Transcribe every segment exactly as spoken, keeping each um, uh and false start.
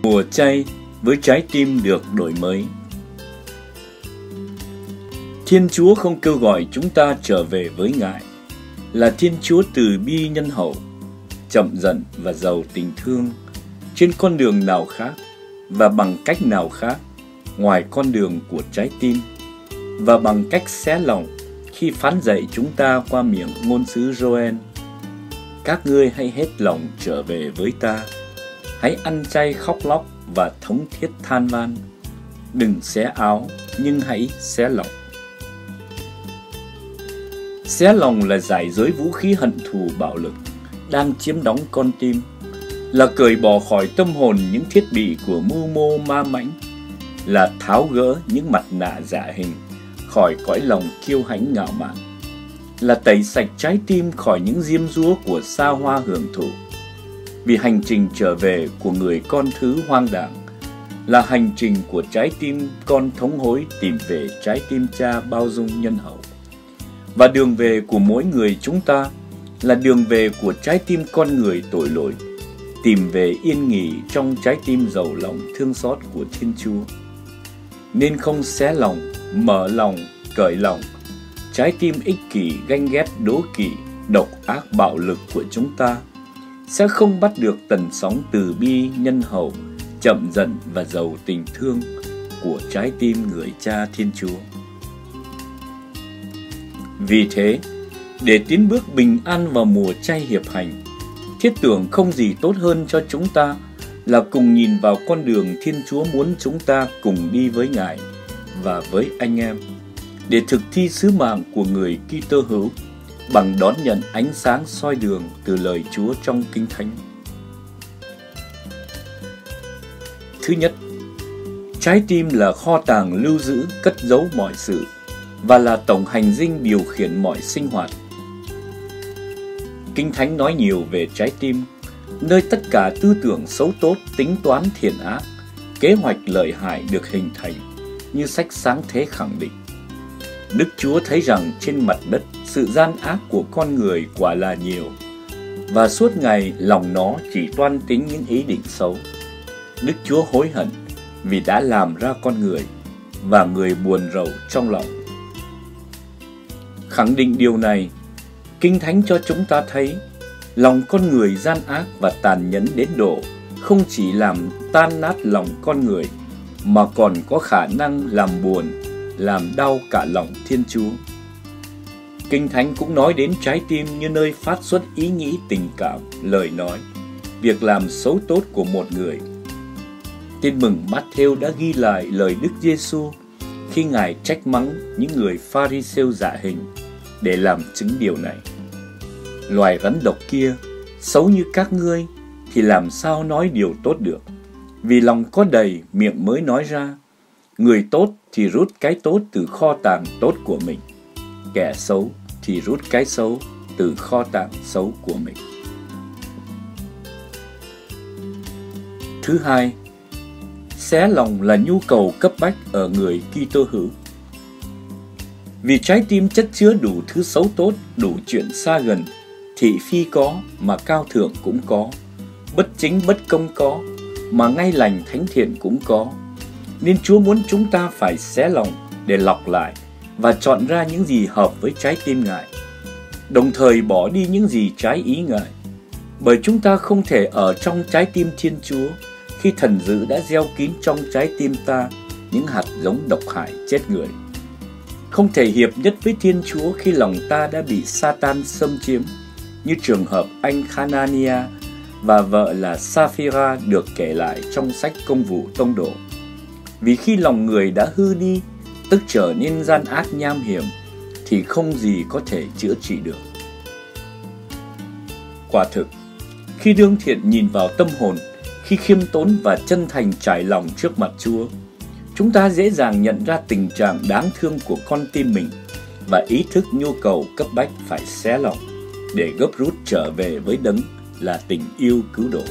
Mùa chay với trái tim được đổi mới. Thiên Chúa không kêu gọi chúng ta trở về với Ngài, là Thiên Chúa từ bi nhân hậu, chậm giận và giàu tình thương trên con đường nào khác và bằng cách nào khác ngoài con đường của trái tim, và bằng cách xé lòng khi phán dạy chúng ta qua miệng ngôn sứ Joel: các ngươi hãy hết lòng trở về với ta, hãy ăn chay khóc lóc và thống thiết than van, đừng xé áo nhưng hãy xé lòng. Xé lòng là giải giới vũ khí hận thù bạo lực đang chiếm đóng con tim, là cởi bỏ khỏi tâm hồn những thiết bị của mưu mô ma mãnh, là tháo gỡ những mặt nạ giả hình khỏi cõi lòng kiêu hãnh ngạo mạn, là tẩy sạch trái tim khỏi những diêm dúa của xa hoa hưởng thụ. Vì hành trình trở về của người con thứ hoang đảng là hành trình của trái tim con thống hối tìm về trái tim cha bao dung nhân hậu. Và đường về của mỗi người chúng ta là đường về của trái tim con người tội lỗi, tìm về yên nghỉ trong trái tim giàu lòng thương xót của Thiên Chúa. Nên không xé lòng, mở lòng, cởi lòng, trái tim ích kỷ, ganh ghét, đố kỵ, độc ác bạo lực của chúng ta sẽ không bắt được tần sóng từ bi nhân hậu, chậm giận và giàu tình thương của trái tim người cha Thiên Chúa. Vì thế, để tiến bước bình an vào mùa chay hiệp hành, thiết tưởng không gì tốt hơn cho chúng ta là cùng nhìn vào con đường Thiên Chúa muốn chúng ta cùng đi với Ngài và với anh em, để thực thi sứ mạng của người Kitô hữu bằng đón nhận ánh sáng soi đường từ lời Chúa trong Kinh Thánh. Thứ nhất, trái tim là kho tàng lưu giữ, cất giấu mọi sự và là tổng hành dinh điều khiển mọi sinh hoạt. Kinh Thánh nói nhiều về trái tim, nơi tất cả tư tưởng xấu tốt, tính toán thiện ác, kế hoạch lợi hại được hình thành, như sách Sáng Thế khẳng định. Đức Chúa thấy rằng trên mặt đất sự gian ác của con người quả là nhiều, và suốt ngày lòng nó chỉ toan tính những ý định xấu. Đức Chúa hối hận vì đã làm ra con người, và người buồn rầu trong lòng. Khẳng định điều này, Kinh Thánh cho chúng ta thấy lòng con người gian ác và tàn nhẫn đến độ không chỉ làm tan nát lòng con người, mà còn có khả năng làm buồn, làm đau cả lòng Thiên Chúa. Kinh Thánh cũng nói đến trái tim như nơi phát xuất ý nghĩ tình cảm, lời nói, việc làm xấu tốt của một người. Tin mừng Mát-thêu đã ghi lại lời Đức Giêsu khi Ngài trách mắng những người Pha-ri-sêu dạ hình để làm chứng điều này. Loài rắn độc kia, xấu như các ngươi thì làm sao nói điều tốt được? Vì lòng có đầy, miệng mới nói ra. Người tốt thì rút cái tốt từ kho tàng tốt của mình, kẻ xấu thì rút cái xấu từ kho tàng xấu của mình. Thứ hai, xé lòng là nhu cầu cấp bách ở người Kitô hữu. Vì trái tim chất chứa đủ thứ xấu tốt, đủ chuyện xa gần, thị phi có mà cao thượng cũng có, bất chính bất công có mà ngay lành thánh thiện cũng có. Nên Chúa muốn chúng ta phải xé lòng để lọc lại và chọn ra những gì hợp với trái tim Ngài, đồng thời bỏ đi những gì trái ý Ngài. Bởi chúng ta không thể ở trong trái tim Thiên Chúa khi thần dữ đã gieo kín trong trái tim ta những hạt giống độc hại chết người. Không thể hiệp nhất với Thiên Chúa khi lòng ta đã bị Satan xâm chiếm, như trường hợp anh Hanania và vợ là Sapphira được kể lại trong sách Công vụ Tông Đồ. Vì khi lòng người đã hư đi, tức trở nên gian ác nham hiểm, thì không gì có thể chữa trị được. Quả thực, khi đương thiện nhìn vào tâm hồn, khi khiêm tốn và chân thành trải lòng trước mặt Chúa, chúng ta dễ dàng nhận ra tình trạng đáng thương của con tim mình và ý thức nhu cầu cấp bách phải xé lòng để gấp rút trở về với Đấng là tình yêu cứu độ.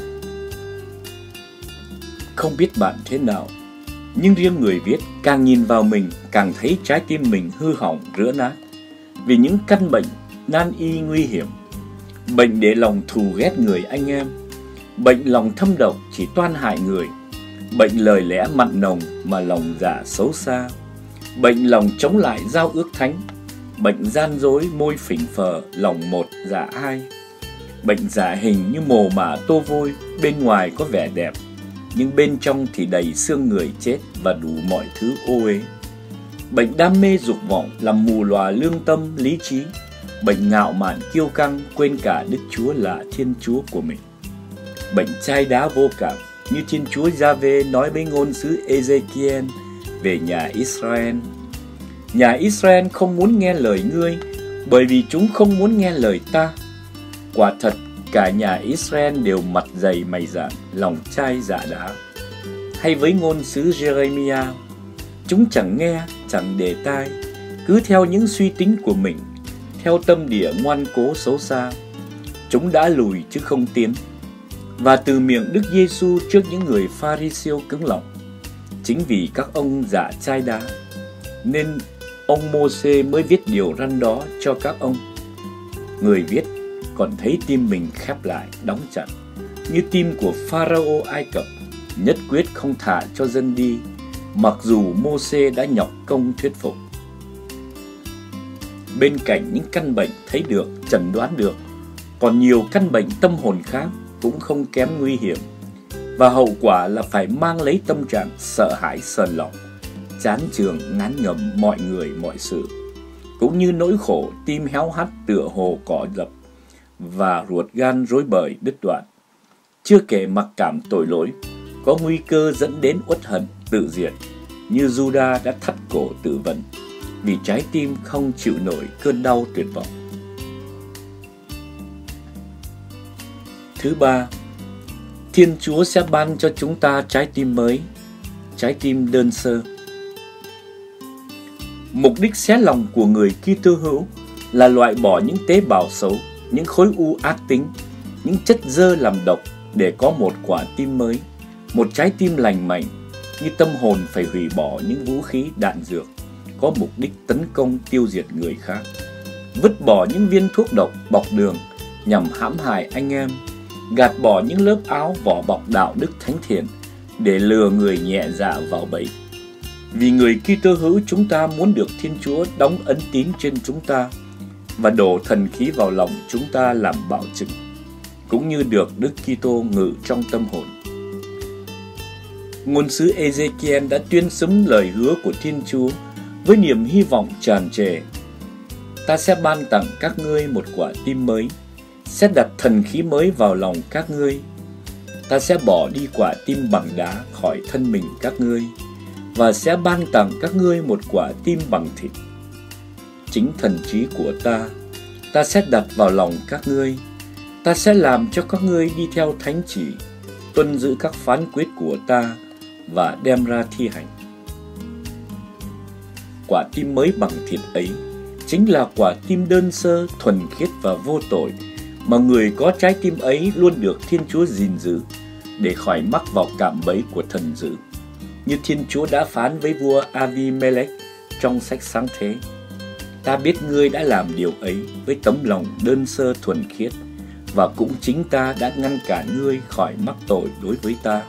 Không biết bạn thế nào, nhưng riêng người viết càng nhìn vào mình càng thấy trái tim mình hư hỏng rữa nát vì những căn bệnh nan y nguy hiểm. Bệnh để lòng thù ghét người anh em, bệnh lòng thâm độc chỉ toan hại người, bệnh lời lẽ mặn nồng mà lòng dạ xấu xa, bệnh lòng chống lại giao ước thánh, bệnh gian dối môi phỉnh phờ lòng một dạ hai, bệnh giả hình như mồ mả tô vôi, bên ngoài có vẻ đẹp nhưng bên trong thì đầy xương người chết và đủ mọi thứ ô uế. Bệnh đam mê dục vọng làm mù lòa lương tâm lý trí, bệnh ngạo mạn kiêu căng quên cả Đức Chúa là Thiên Chúa của mình. Bệnh chai đá vô cảm như Thiên Chúa Gia-vê nói với ngôn sứ Ê-dê-ki-en về nhà Israel: nhà Israel không muốn nghe lời ngươi, bởi vì chúng không muốn nghe lời ta. Quả thật, cả nhà Israel đều mặt dày mày dạn, lòng chai dạ đá. Hay với ngôn sứ Giê-rê-mi-a: chúng chẳng nghe, chẳng để tai, cứ theo những suy tính của mình, theo tâm địa ngoan cố xấu xa. Chúng đã lùi chứ không tiến. Và từ miệng Đức Giê-xu trước những người Pha-ri-siêu cứng lòng, chính vì các ông dạ chai đá, nên ông Mô-xê mới viết điều răn đó cho các ông. Người viết còn thấy tim mình khép lại, đóng chặt, như tim của Pharaoh Ai Cập, nhất quyết không thả cho dân đi, mặc dù Mô-xê đã nhọc công thuyết phục. Bên cạnh những căn bệnh thấy được, chẩn đoán được, còn nhiều căn bệnh tâm hồn khác cũng không kém nguy hiểm, và hậu quả là phải mang lấy tâm trạng sợ hãi sờn lòng, chán chường ngán ngẩm mọi người mọi sự, cũng như nỗi khổ tim héo hắt tựa hồ cỏ dập và ruột gan rối bời đứt đoạn. Chưa kể mặc cảm tội lỗi, có nguy cơ dẫn đến uất hận tự diệt, như Juda đã thắt cổ tự vẫn vì trái tim không chịu nổi cơn đau tuyệt vọng. Thứ ba, Thiên Chúa sẽ ban cho chúng ta trái tim mới, trái tim đơn sơ. Mục đích xé lòng của người Kitô hữu là loại bỏ những tế bào xấu, những khối u ác tính, những chất dơ làm độc để có một quả tim mới, một trái tim lành mạnh, như tâm hồn phải hủy bỏ những vũ khí đạn dược có mục đích tấn công tiêu diệt người khác, vứt bỏ những viên thuốc độc bọc đường nhằm hãm hại anh em, gạt bỏ những lớp áo vỏ bọc đạo đức thánh thiện để lừa người nhẹ dạ vào bẫy. Vì người Kitô hữu chúng ta muốn được Thiên Chúa đóng ấn tín trên chúng ta và đổ thần khí vào lòng chúng ta làm bảo chứng, cũng như được Đức Kitô ngự trong tâm hồn. Ngôn sứ Ê-dê-ki-en đã tuyên xứng lời hứa của Thiên Chúa với niềm hy vọng tràn trề: ta sẽ ban tặng các ngươi một quả tim mới, sẽ đặt thần khí mới vào lòng các ngươi. Ta sẽ bỏ đi quả tim bằng đá khỏi thân mình các ngươi, và sẽ ban tặng các ngươi một quả tim bằng thịt. Chính thần trí của ta, ta sẽ đặt vào lòng các ngươi. Ta sẽ làm cho các ngươi đi theo thánh chỉ, tuân giữ các phán quyết của ta và đem ra thi hành. Quả tim mới bằng thịt ấy chính là quả tim đơn sơ, thuần khiết và vô tội, mà người có trái tim ấy luôn được Thiên Chúa gìn giữ để khỏi mắc vào cạm bẫy của thần dữ, như Thiên Chúa đã phán với vua Avimelech trong sách Sáng Thế: ta biết ngươi đã làm điều ấy với tấm lòng đơn sơ thuần khiết, và cũng chính ta đã ngăn cản ngươi khỏi mắc tội đối với ta.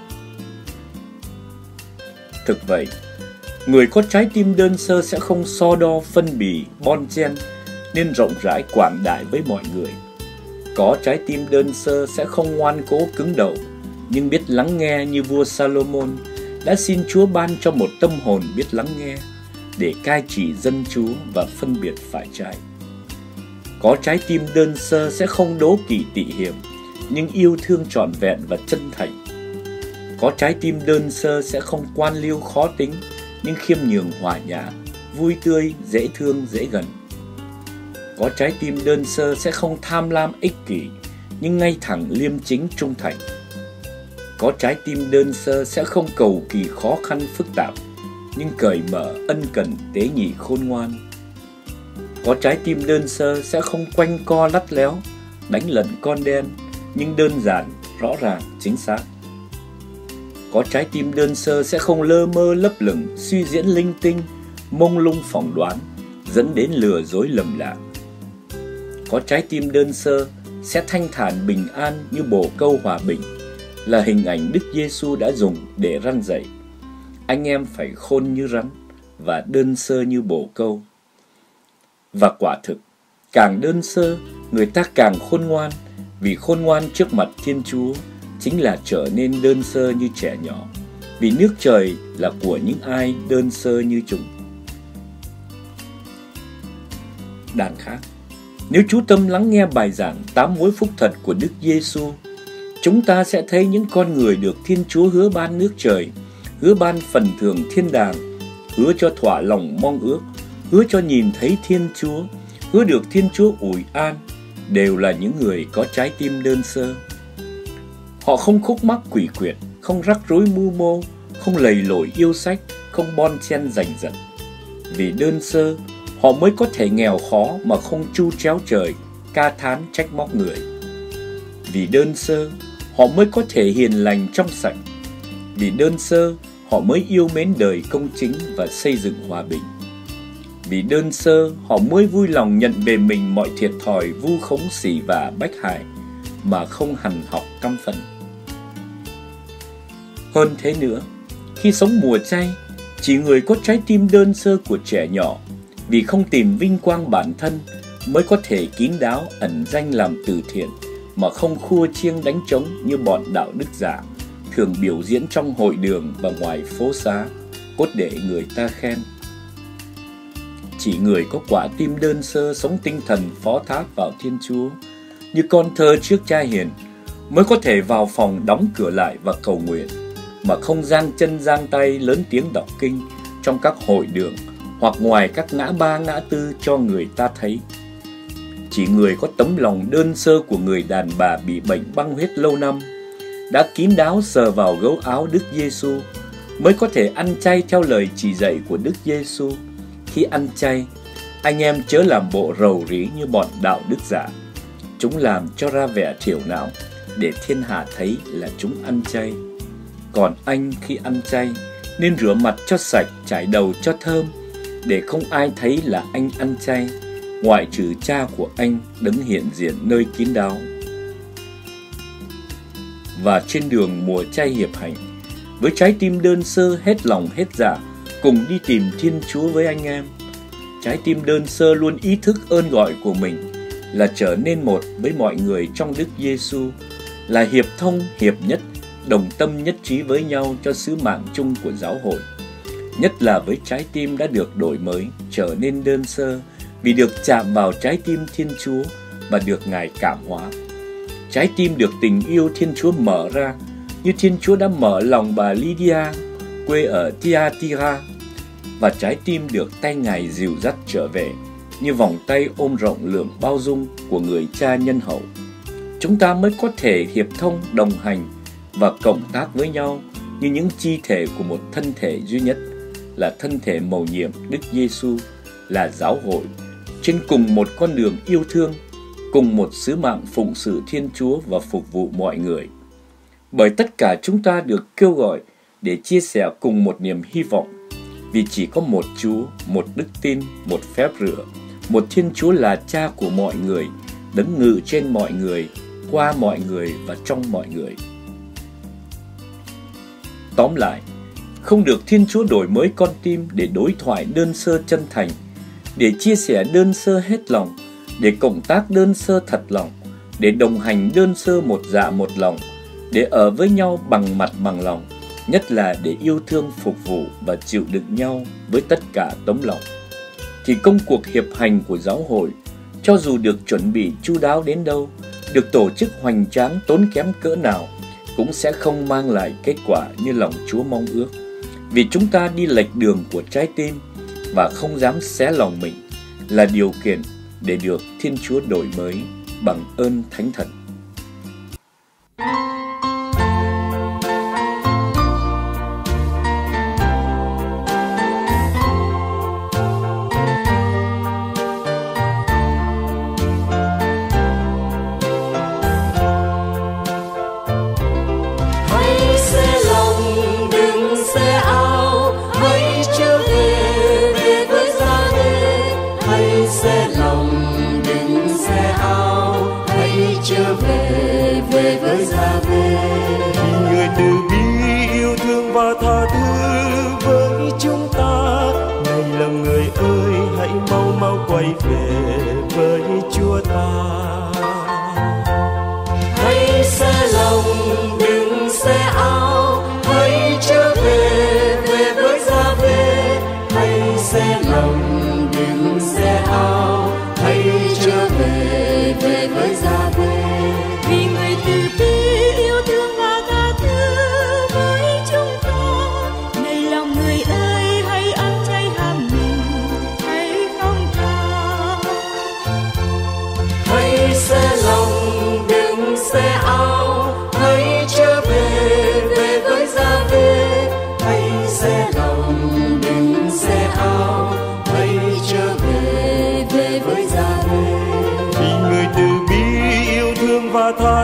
Thực vậy, người có trái tim đơn sơ sẽ không so đo phân bì, bon chen, nên rộng rãi quảng đại với mọi người. Có trái tim đơn sơ sẽ không ngoan cố cứng đầu, nhưng biết lắng nghe như vua Salomon đã xin Chúa ban cho một tâm hồn biết lắng nghe, để cai trị dân Chúa và phân biệt phải trái. Có trái tim đơn sơ sẽ không đố kỵ tị hiềm, nhưng yêu thương trọn vẹn và chân thành. Có trái tim đơn sơ sẽ không quan liêu khó tính, nhưng khiêm nhường hòa nhã, vui tươi, dễ thương, dễ gần. Có trái tim đơn sơ sẽ không tham lam ích kỷ, nhưng ngay thẳng liêm chính trung thành. Có trái tim đơn sơ sẽ không cầu kỳ khó khăn phức tạp, nhưng cởi mở ân cần tế nhị khôn ngoan. Có trái tim đơn sơ sẽ không quanh co lắt léo, đánh lận con đen, nhưng đơn giản, rõ ràng, chính xác. Có trái tim đơn sơ sẽ không lơ mơ lấp lửng, suy diễn linh tinh, mông lung phỏng đoán, dẫn đến lừa dối lầm lạc. Có trái tim đơn sơ sẽ thanh thản bình an như bồ câu hòa bình, là hình ảnh Đức Giêsu đã dùng để răn dạy anh em phải khôn như rắn và đơn sơ như bồ câu. Và quả thực, càng đơn sơ, người ta càng khôn ngoan, vì khôn ngoan trước mặt Thiên Chúa chính là trở nên đơn sơ như trẻ nhỏ, vì nước trời là của những ai đơn sơ như chúng. Đàn khác, nếu chú tâm lắng nghe bài giảng tám mối phúc thật của Đức Giêsu, chúng ta sẽ thấy những con người được Thiên Chúa hứa ban nước trời, hứa ban phần thưởng thiên đàng, hứa cho thỏa lòng mong ước, hứa cho nhìn thấy Thiên Chúa, hứa được Thiên Chúa ủi an, đều là những người có trái tim đơn sơ. Họ không khúc mắc quỷ quyệt, không rắc rối mưu mô, không lầy lội yêu sách, không bon chen giành giật. Vì đơn sơ, họ mới có thể nghèo khó mà không chu chéo trời, ca thán trách móc người. Vì đơn sơ, họ mới có thể hiền lành trong sạch. Vì đơn sơ, họ mới yêu mến đời công chính và xây dựng hòa bình. Vì đơn sơ, họ mới vui lòng nhận về mình mọi thiệt thòi vu khống xỉ vả bách hại, mà không hằn học căm phẫn. Hơn thế nữa, khi sống mùa chay, chỉ người có trái tim đơn sơ của trẻ nhỏ, vì không tìm vinh quang bản thân, mới có thể kín đáo ẩn danh làm từ thiện, mà không khua chiêng đánh trống như bọn đạo đức giả, thường biểu diễn trong hội đường và ngoài phố xá, cốt để người ta khen. Chỉ người có quả tim đơn sơ sống tinh thần phó thác vào Thiên Chúa, như con thơ trước cha hiền, mới có thể vào phòng đóng cửa lại và cầu nguyện, mà không giang chân giang tay lớn tiếng đọc kinh trong các hội đường hoặc ngoài các ngã ba ngã tư cho người ta thấy. Chỉ người có tấm lòng đơn sơ của người đàn bà bị bệnh băng huyết lâu năm, đã kín đáo sờ vào gấu áo Đức Giêsu, mới có thể ăn chay theo lời chỉ dạy của Đức Giêsu. Khi ăn chay, anh em chớ làm bộ rầu rí như bọn đạo đức giả. Chúng làm cho ra vẻ thiểu não, để thiên hạ thấy là chúng ăn chay. Còn anh khi ăn chay, nên rửa mặt cho sạch, chải đầu cho thơm, để không ai thấy là anh ăn chay, ngoại trừ cha của anh đấng hiện diện nơi kín đáo. Và trên đường mùa chay hiệp hành, với trái tim đơn sơ hết lòng hết dạ, cùng đi tìm Thiên Chúa với anh em. Trái tim đơn sơ luôn ý thức ơn gọi của mình là trở nên một với mọi người trong Đức Giêsu, là hiệp thông, hiệp nhất, đồng tâm nhất trí với nhau cho sứ mạng chung của giáo hội. Nhất là với trái tim đã được đổi mới, trở nên đơn sơ, vì được chạm vào trái tim Thiên Chúa và được Ngài cảm hóa. Trái tim được tình yêu Thiên Chúa mở ra, như Thiên Chúa đã mở lòng bà Lydia, quê ở Thyatira, và trái tim được tay Ngài dìu dắt trở về, như vòng tay ôm rộng lượng bao dung của người cha nhân hậu. Chúng ta mới có thể hiệp thông, đồng hành và cộng tác với nhau như những chi thể của một thân thể duy nhất, là thân thể mầu nhiệm Đức Giêsu, là giáo hội, trên cùng một con đường yêu thương, cùng một sứ mạng phụng sự Thiên Chúa và phục vụ mọi người. Bởi tất cả chúng ta được kêu gọi để chia sẻ cùng một niềm hy vọng, vì chỉ có một Chúa, một đức tin, một phép rửa, một Thiên Chúa là Cha của mọi người, đấng ngự trên mọi người, qua mọi người và trong mọi người. Tóm lại, không được Thiên Chúa đổi mới con tim để đối thoại đơn sơ chân thành, để chia sẻ đơn sơ hết lòng, để cộng tác đơn sơ thật lòng, để đồng hành đơn sơ một dạ một lòng, để ở với nhau bằng mặt bằng lòng, nhất là để yêu thương phục vụ và chịu đựng nhau với tất cả tấm lòng. Thì công cuộc hiệp hành của giáo hội, cho dù được chuẩn bị chu đáo đến đâu, được tổ chức hoành tráng tốn kém cỡ nào, cũng sẽ không mang lại kết quả như lòng Chúa mong ước. Vì chúng ta đi lệch đường của trái tim và không dám xé lòng mình, là điều kiện để được Thiên Chúa đổi mới bằng ơn Thánh Thần. Trở về về với Gia-vê.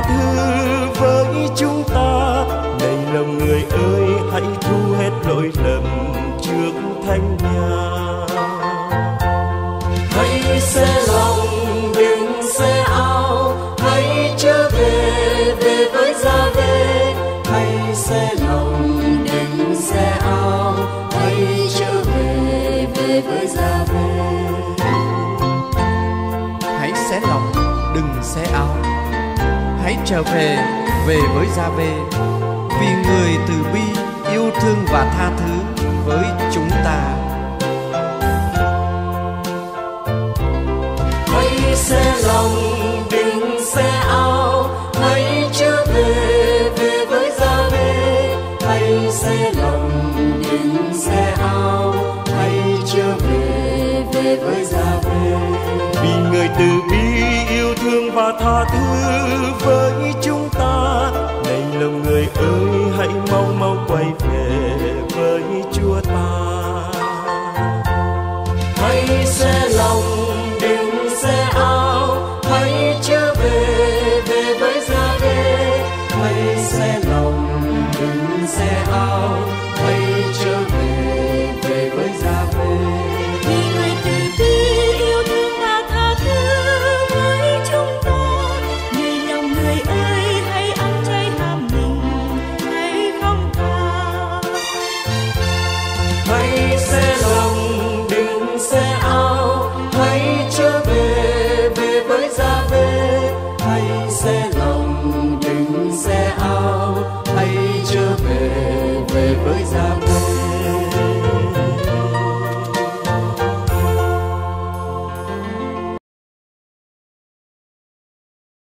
thứ với chúng ta. Này lòng người ơi, hãy thu hết lỗi lầm trước thánh nhà. Hãy xé lòng đừng xé áo, hãy trở về về với Gia-vê. Hãy xé lòng đừng xé áo, hãy trở về về với Gia-vê. Hãy xé lòng đừng xé áo, hãy trở về về với Gia-vê, vì người từ bi, yêu thương và tha thứ với chúng ta. Hãy xé lòng đừng xé áo, hãy trở về về với Gia-vê. Hãy xé lòng đừng xé áo, hãy trở về về với Gia-vê. Vì người từ bi, yêu thương và tha thứ với